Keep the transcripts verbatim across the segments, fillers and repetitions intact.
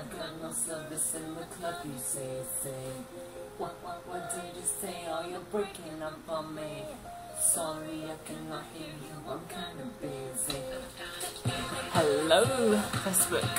got no service in the club, you say, say. What, what, what did you say? Oh, you're breaking up on me. Sorry, I cannot hear you, I'm kind of busy. Hello, Facebook.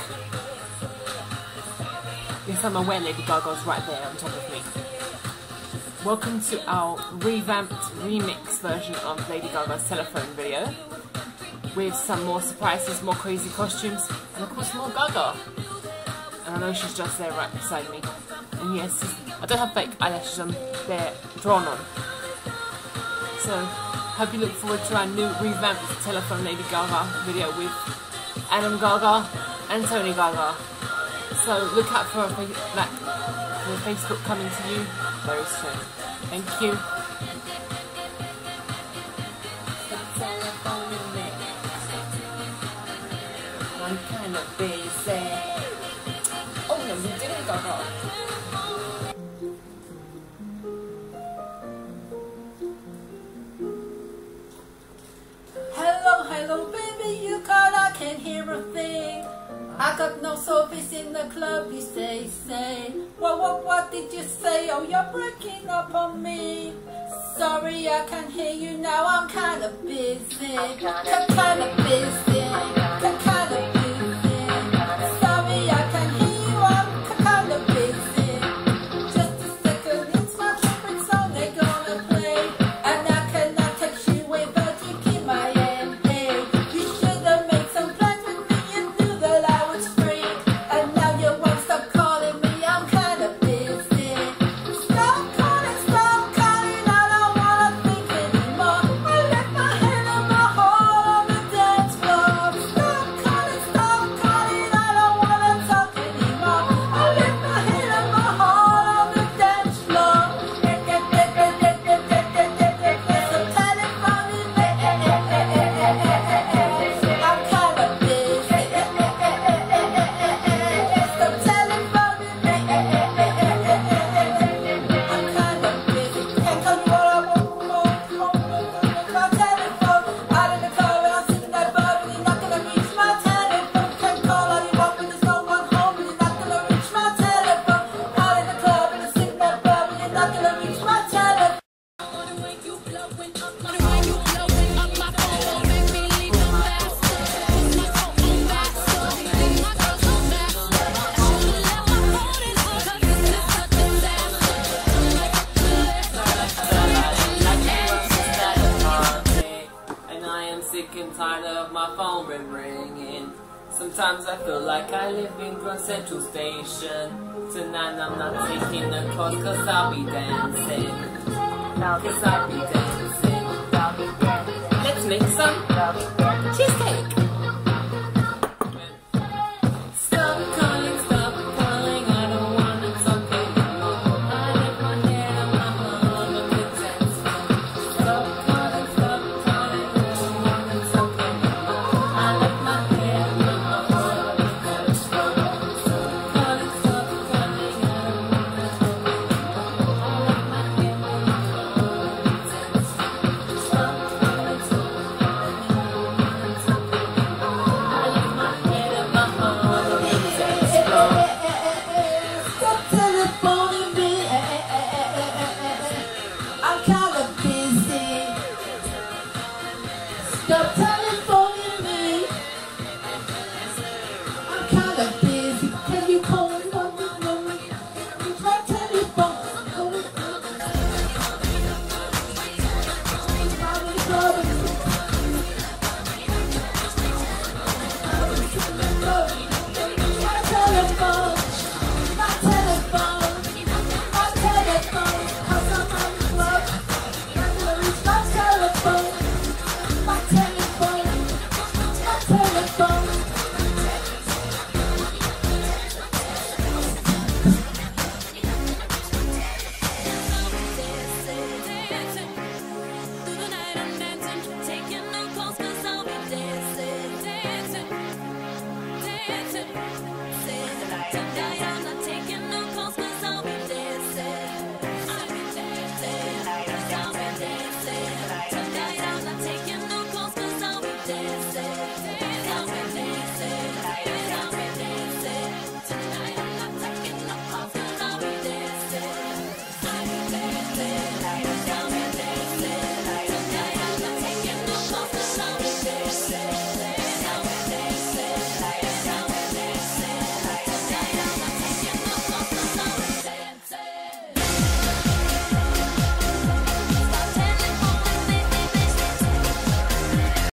Yes, I'm aware Lady Gaga's right there on top of me. Welcome to our revamped remix version of Lady Gaga's telephone video, with some more surprises, more crazy costumes, and of course more Gaga. And I know she's just there right beside me. And yes, I don't have fake eyelashes on, they're drawn on. So, hope you look forward to our new revamped telephone Lady Gaga video with Adam Gaga and Tony Gaga. So look out for, like, for Facebook coming to you very soon. Thank you. I'm kind of busy. Oh no, you didn't, Gaga. Hello, hello, baby, you called, I can't hear a thing. I got no service in the club, you say, say. What, what, what did you say? Oh, you're breaking up on me. Sorry, I can't hear you now, I'm kind of busy. I'm kind of busy. I'm kind of busy. Sorry, I can't hear you, I'm kind of busy. Just a second, it's my favorite song they're gonna play. And I cannot text you away, but you keep my hand. Hey, you should have made some plans with me and knew that I was free. And now you won't stop calling me, I'm kind of busy. Stop calling, stop calling, I don't wanna think anymore. I left my hand on my heart on the dance floor. Stop calling, stop calling, I don't wanna talk anymore. I left my hand on my heart on the dance floor. So telephone me, I'm kind of busy. So telephone me, I'm kind of busy. Can't tell you what I want, my telephone. Out in the car and I'm sitting at bar, but you're not gonna reach my telephone. Can't call all you want when there's no one home, but you're not gonna reach my telephone. Out in the club and I'm sitting at bar, but you're not gonna reach my telephone. And I am sick and tired of my phone ring ringing. Sometimes I feel like I live in Grand Central Station. Tonight I'm not taking the calls cause I'll be dancing. Cause I'll be dancing. Let's make some.